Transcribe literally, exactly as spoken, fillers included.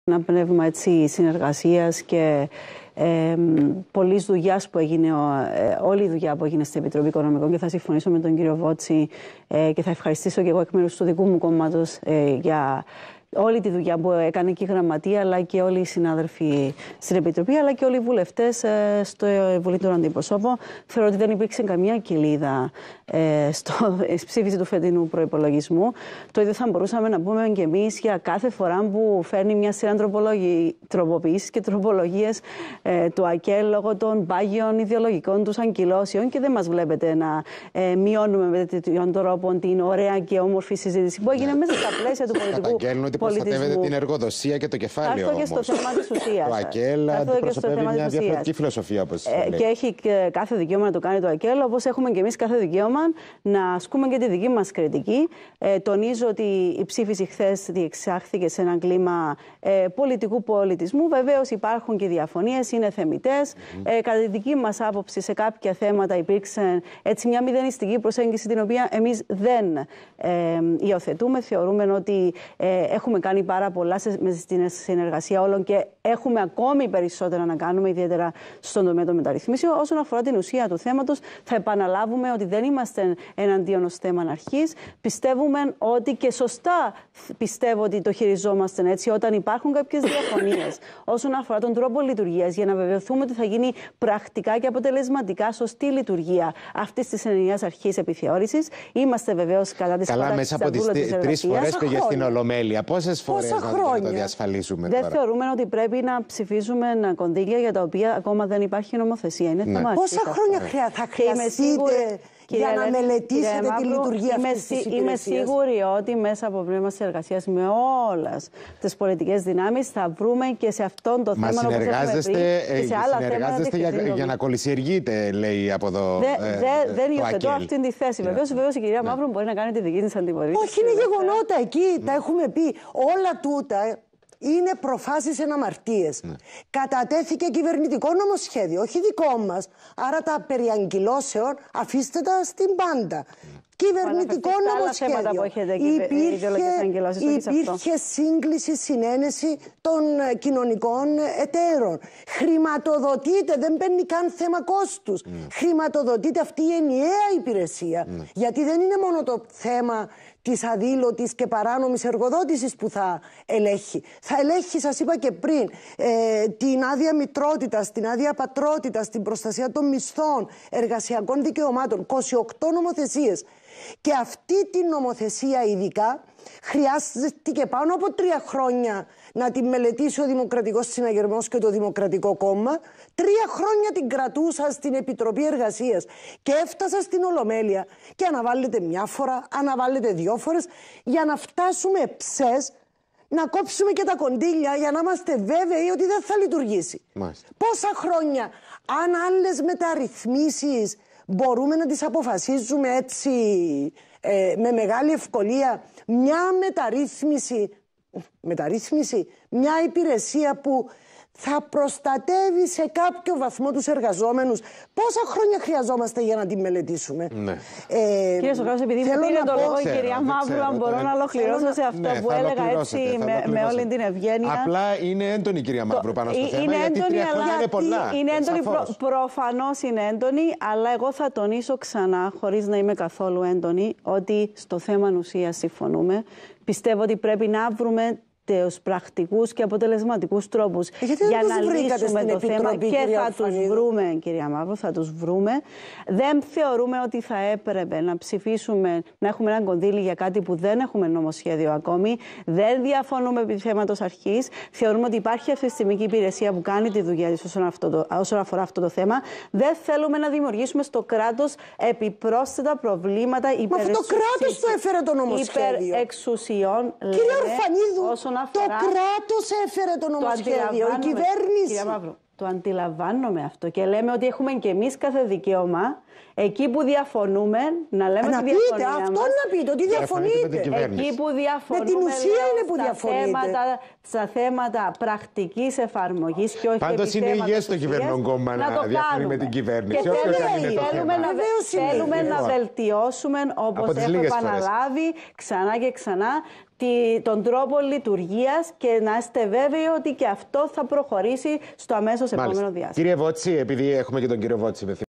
Ένα πνεύμα έτσι συνεργασίας και ε, πολλής δουλειάς που έγινε, ε, όλη η δουλειά που έγινε στην Επιτροπή Οικονομικών, και θα συμφωνήσω με τον κύριο Βότση ε, και θα ευχαριστήσω και εγώ εκ μέρους του δικού μου κόμματος ε, για όλη τη δουλειά που έκανε και η Γραμματεία, αλλά και όλοι οι συνάδελφοι στην Επιτροπή, αλλά και όλοι οι βουλευτές ε, στο Βουλή των Αντιπροσώπων. Θεωρώ ότι δεν υπήρξε καμία κοιλίδα ε, στο ψήφιση του φετινού προϋπολογισμού. Το ίδιο θα μπορούσαμε να πούμε και εμείς για κάθε φορά που φέρνει μια σειρά τροποποιήσεις και τροπολογίες ε, του ΑΚΕΛ λόγω των πάγιων ιδεολογικών τους αγκυλώσεων, και δεν μας βλέπετε να ε, μειώνουμε με τέτοιον τρόπο την ωραία και όμορφη συζήτηση που έγινε μέσα στα πλαίσια του πολιτικού. Προστατεύεται την εργοδοσία και το κεφάλαιο. Θα έρθω και στο θέμα της ουσίας. Το ΑΚΕΛ αντιπροσωπεύει μια διαφορετική φιλοσοφία, όπως ε, και έχει και κάθε δικαίωμα να το κάνει το ΑΚΕΛ, όπως έχουμε και εμείς κάθε δικαίωμα να ασκούμε και τη δική μας κριτική. Ε, τονίζω ότι η ψήφιση χθες διεξάχθηκε σε ένα κλίμα ε, πολιτικού πολιτισμού. Βεβαίως υπάρχουν και διαφωνίες, είναι θεμιτές. Mm-hmm. Ε, κατά τη δική μας άποψη, σε κάποια θέματα υπήρξε έτσι μια μηδενιστική προσέγγιση, την οποία εμείς δεν ε, υιοθετούμε. Θεωρούμε ότι ε, έχουμε κάνει πάρα πολλά στην συνεργασία όλων και έχουμε ακόμη περισσότερα να κάνουμε, ιδιαίτερα στον τομέα των μεταρρυθμίσεων. Όσον αφορά την ουσία του θέματος, θα επαναλάβουμε ότι δεν είμαστε εναντίον ως θέμα αρχής. Πιστεύουμε ότι, και σωστά πιστεύω ότι το χειριζόμαστε έτσι, όταν υπάρχουν κάποιες διαφωνίες όσον αφορά τον τρόπο λειτουργίας, για να βεβαιωθούμε ότι θα γίνει πρακτικά και αποτελεσματικά σωστή λειτουργία αυτής της ενιαίας αρχής επιθεώρησης. Είμαστε βεβαίως κατά της Καλά, μέσα από τις τρεις φορές πήγε στην Ολομέλεια. Πόσες φορές να το διασφαλίσουμε Δεν τώρα? θεωρούμε ότι πρέπει να ψηφίζουμε κονδύλια για τα οποία ακόμα δεν υπάρχει νομοθεσία. Είναι ναι. θέμα. Πόσα χρόνια χρειάζεται θα χρειαστείτε για να Ελένη, μελετήσετε τη λειτουργία είμαι, αυτής της υπηρεσίας? Είμαι σίγουρη ότι μέσα από πνεύμα συνεργασίας με όλες τις πολιτικές δυνάμεις θα βρούμε και σε αυτόν το Μα θέμα, όπως έχουμε πει, και σε άλλα συνεργάζεστε θέματα για, για να κολυσιεργείτε, λέει από εδώ. Δε, ε, δε, δεν το υιοθετώ ΑΚΕΛ. αυτή τη θέση. Βεβαίως, Yeah. βεβαίως η κυρία yeah. Μαύρου μπορεί να κάνει τη δική της αντιπολίτευση. Όχι, είναι γεγονότα εκεί. Mm. Τα έχουμε πει. Όλα τούτα είναι προφάσεις εναμαρτίες. Ναι. Κατατέθηκε κυβερνητικό νομοσχέδιο, όχι δικό μας. Άρα τα περί αγκυλώσεων αφήστε τα στην πάντα. Ναι. Κυβερνητικό νομοσχέδιο. Υπήρχε, υπήρχε σύγκληση, συνένεση των κοινωνικών εταίρων. Χρηματοδοτείται, δεν παίρνει καν θέμα κόστους. Mm. Χρηματοδοτείται αυτή η ενιαία υπηρεσία. Mm. Γιατί δεν είναι μόνο το θέμα της αδήλωτης και παράνομης εργοδότησης που θα ελέγχει. Θα ελέγχει, σας είπα και πριν, ε, την άδεια μητρότητας, την άδεια πατρότητας, την προστασία των μισθών, εργασιακών δικαιωμάτων, είκοσι οκτώ νομοθεσίες. Και αυτή την νομοθεσία ειδικά χρειάστηκε πάνω από τρία χρόνια να την μελετήσει ο Δημοκρατικός Συναγερμός και το Δημοκρατικό Κόμμα. Τρία χρόνια την κρατούσα στην Επιτροπή Εργασίας και έφτασα στην Ολομέλεια. Και αναβάλλεται μια φορά, αναβάλλεται δύο φορές, για να φτάσουμε ψες να κόψουμε και τα κονδύλια, για να είμαστε βέβαιοι ότι δεν θα λειτουργήσει. Μάλιστα. Πόσα χρόνια, αν άλλες μεταρρυθμίσεις μπορούμε να τις αποφασίζουμε έτσι ε, με μεγάλη ευκολία, μια μεταρρύθμιση, μεταρρύθμιση, μια υπηρεσία που θα προστατεύει σε κάποιο βαθμό τους εργαζόμενους. Πόσα χρόνια χρειαζόμαστε για να την μελετήσουμε? Ναι. Ε, Κύριε Σοκράτος, επειδή μου πήρε το λόγο η κυρία Μαύρου, αν μπορώ να ολοκληρώσω σε αυτό ναι, που έλεγα έτσι με, με όλη την ευγένεια. Απλά είναι έντονη η κυρία Μαύρου πάνω στο είναι θέμα, έντονη, γιατί τρία χρόνια είναι πολλά. Είναι έντονη, προ, προφανώς είναι έντονη, αλλά εγώ θα τονίσω ξανά, χωρίς να είμαι καθόλου έντονη, ότι στο θέμα ουσίας συμφωνούμε. Πιστεύω ότι πρέπει να βρούμε τους πρακτικούς και αποτελεσματικούς τρόπους γιατί για να λύσουμε το θέμα, και θα τους βρούμε, κυρία Μαύρου, θα τους βρούμε. Δεν θεωρούμε ότι θα έπρεπε να ψηφίσουμε, να έχουμε ένα κονδύλι για κάτι που δεν έχουμε νομοσχέδιο ακόμη. Δεν διαφωνούμε επί θέματος αρχής. Θεωρούμε ότι υπάρχει αυτή τη στιγμή και υπηρεσία που κάνει τη δουλειά της όσον, όσον αφορά αυτό το θέμα. Δεν θέλουμε να δημιουργήσουμε στο κράτος επιπρόσθετα προβλήματα υπερεξουσιών. Μα αυτό το κράτος το έφερε το νομοσχέδιο. Υπερεξουσιών. Κύριε Ορφανίδου, το κράτος έφερε το νομοσχέδιο, η κυβέρνηση. Κυρία Μαύρου, Το αντιλαμβάνομαι αυτό και λέμε ότι έχουμε και εμείς κάθε δικαίωμα εκεί που διαφωνούμε να λέμε να τη πείτε, διαφωνία αυτό μας. να πείτε, ότι διαφωνείτε. Εκεί που διαφωνούμε, με την ουσία είναι που στα διαφωνείτε. Θέματα, στα θέματα πρακτικής εφαρμογής και όχι πάντως είναι υγιές το κυβερνών κόμμα να, να διαφωνεί με την κυβέρνηση. Και θέλουμε, θέλουμε, θέλουμε, να, θέλουμε να βελτιώσουμε, όπως έχω επαναλάβει ξανά και ξανά, τον τρόπο λειτουργίας και να είστε βέβαιοι ότι και αυτό θα προχωρήσει στο αμέσως επόμενο διάστημα. Κύριε Βότση, επειδή έχουμε και τον κύριο Βότση